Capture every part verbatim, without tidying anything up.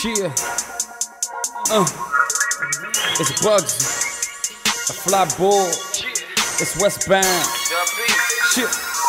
Cheer. Uh. It's Bugsy. A fly ball. It's westbound. Shit.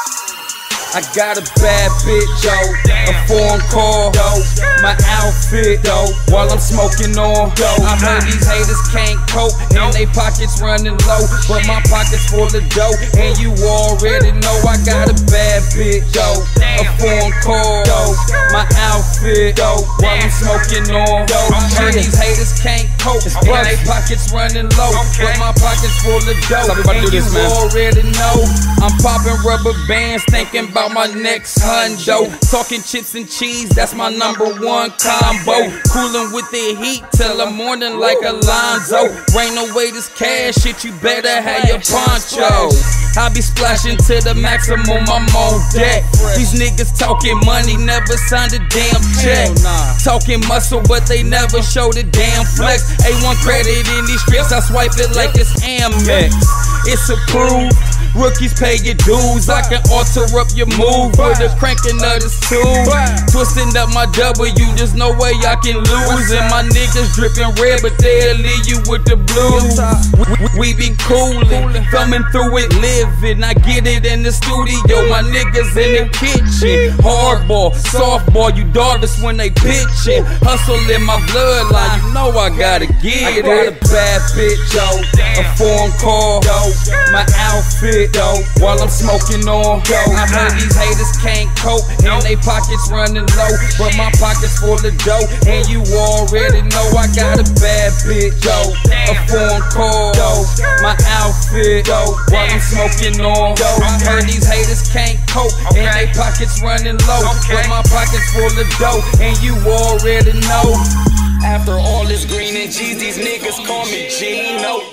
I got a bad bitch, yo, a foreign car, yo, my outfit, yo, while I'm smoking on, yo. I heard these haters can't cope, and they pockets running low, but my pockets full of dough, and you already know I got a bad bitch, yo, a foreign car, yo, my outfit, yo, while I'm smoking on, yo. I heard these haters can't cope, and they pockets running low, but my pockets full of dough, and you already know I'm popping rubber bands, thinking about my next hundo. Talking chips and cheese, that's my number one combo. Cooling with the heat till the morning like Alonzo. Rain away this cash shit, you better have your poncho. I be splashing to the maximum, I'm on deck. These niggas talking money, never signed a damn check. Talking muscle, but they never show the damn flex. A one credit in these strips, I swipe it like it's Amex. It's approved. Rookies pay your dues, I can alter up your move with a cranking of this tube. Twisting up my W, there's no way I can lose. And my niggas dripping red, but they'll leave you with the blues. We be coolin', thumbing through it, living. I get it in the studio, my niggas in the kitchen. Hardball, softball, you daughters when they pitchin'. Hustle in my bloodline, you know I gotta get it. I got a bad bitch, yo, a foreign car, yo, my outfit, yo, while I'm smoking on, yo. I heard these haters can't cope, and they pockets running low, but my pockets full of dough, and you already know I got a bad bitch, yo, a foreign car, yo, my outfit, yo, while I'm smoking on, yo. I heard these haters can't cope, and they pockets running low, but my pockets full of dough, and you already know. After all this green and G's, these niggas call me Gino.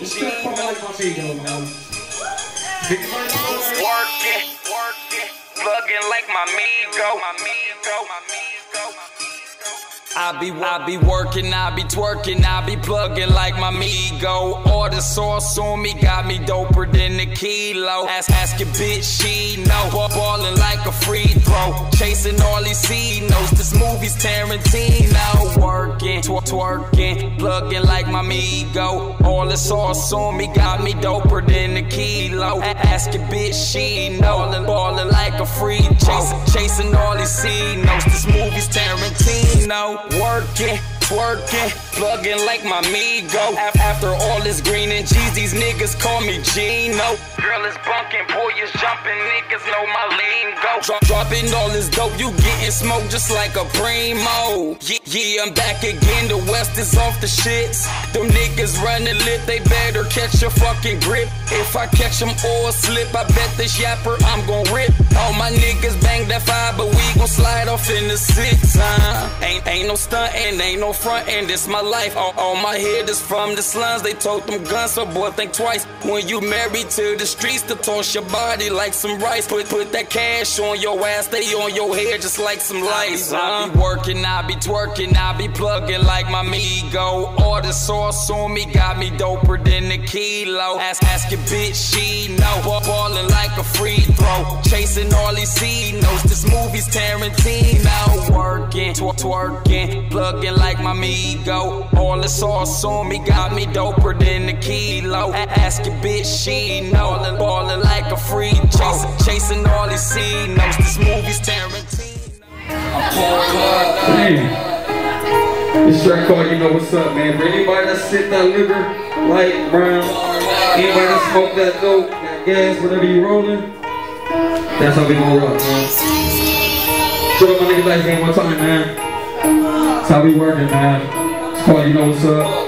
Working, working, plugging like my Migo, my Migo, my Migo. I be, I be working, I be twerking, I be plugging like my Migo. All the sauce on me got me doper than a kilo. Ask, ask your bitch, she know. Ball, ballin' like a free throw, chasing all these C-notes. This movie's Tarantino. Working, twer twerking, plugging like my Migo. All the sauce on me got me doper than a kilo. Ask your bitch, she know. Ballin', ballin' like a free throw, chasing all these C-notes. This movie's Tarantino. Working, twerking, plugging like my Migo. After all this green and G's, these niggas call me Gino. Girl is bunking, boy is jumping, niggas know my lingo. Drop, dropping all this dope, you getting smoked just like a primo. Yeah, yeah, I'm back again, the West is off the shits. Them niggas running lit, they better catch a fucking grip. If I catch them all slip, I bet this yapper I'm gon' rip. All my niggas bang that five, but we gon' slide off in the six. Uh, ain't, ain't no stuntin', ain't no frontin', this my life. All, all my head is from the slums, they told them guns, so boy think twice. When you married to the streets, to toss your body like some rice. Put, put that cash on your ass, stay on your head just like some lights. I be working, I be twerking, I be plugging like my Migo. All the sauce on me got me doper than a kilo. Ask, ask your bitch, she know. Ball, ballin' like a free throw, chasing all these C-notes. This movie's Tarantino. Working, twer twerking, plugging like my Migo. All the sauce on me got me doper than a kilo. Ask your bitch, she know. Ballin', ballin' like a free throw, chasing all these C-notes. This movie's Tarantino. I'm pouring up. Hey, this track called You Know What's Up, man. For anybody that sip that liquor, light, brown, anybody that smoke that dope, that gas, whatever you rolling, that's how we gon' rock, man. Show up my niggas like game one time, man. That's how we working, man. It's called You Know What's Up.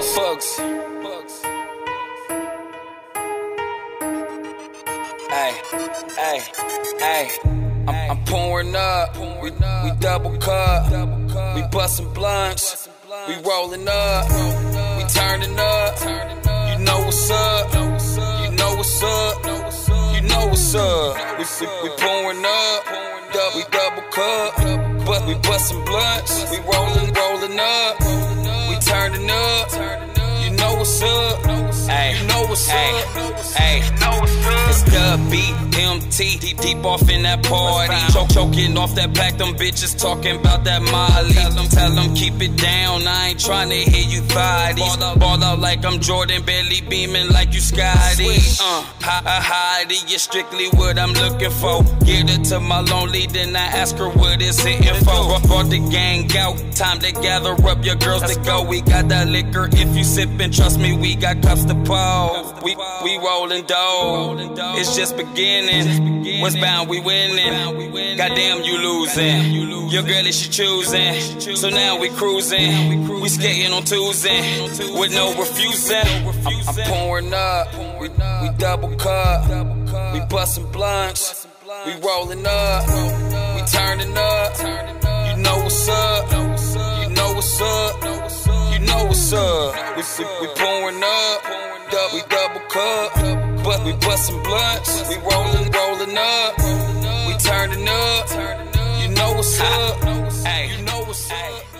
Hey, hey, hey, I'm, I'm pouring up, we, we double cup, we bustin' blunts, we rollin' up, we turnin' up, you know what's up, you know what's up, you know what's up, we, we, we pouring up, we double cup, but we bustin' blunts, we rollin', rollin' up, we turnin' up, you know what's up, you know what's up. Hey, it's the B M T, deep, deep off in that party. Choke, choking off that pack, them bitches talking about that Molly. Tell them, tell them keep it down, I ain't trying to hear you thotties. Ball out, ball out like I'm Jordan, barely beaming like you Scotty. Uh, I hide it, you're strictly what I'm looking for. Get her to my lonely, then I ask her what it's hitting for. Brought the gang out, time to gather up your girls to go. We got that liquor, if you sippin', trust me, we got cups to pour. We, we rollin' dough, it's just beginning. Westbound, we winning. Goddamn, you losing. Your girl is she choosing. So now we cruising. We skating on Tuesday with no refusing. I'm, I'm pouring up. We, we double cup. We bustin' blunts. We rollin' up. We turning up. You know what's up. You know what's up. You know what's up. We, we, we pouring up. We double cup. But we bustin' blunts. We rollin', rollin' up. We turning up. You know what's up. You know what's up.